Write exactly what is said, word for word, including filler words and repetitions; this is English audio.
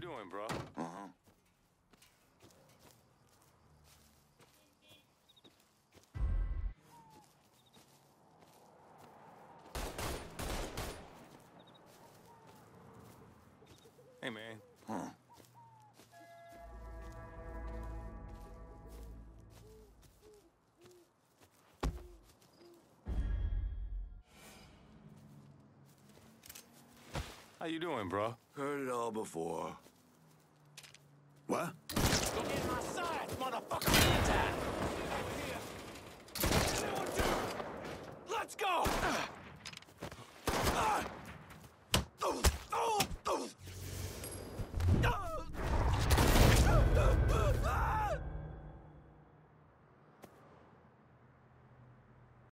doing, bro? Uh-huh. Hey, man. Huh. How you doing, bro? Heard it all before. What? Get in my sights, motherfucker! Attack! Over here! Anyone do? Let's go! Ah!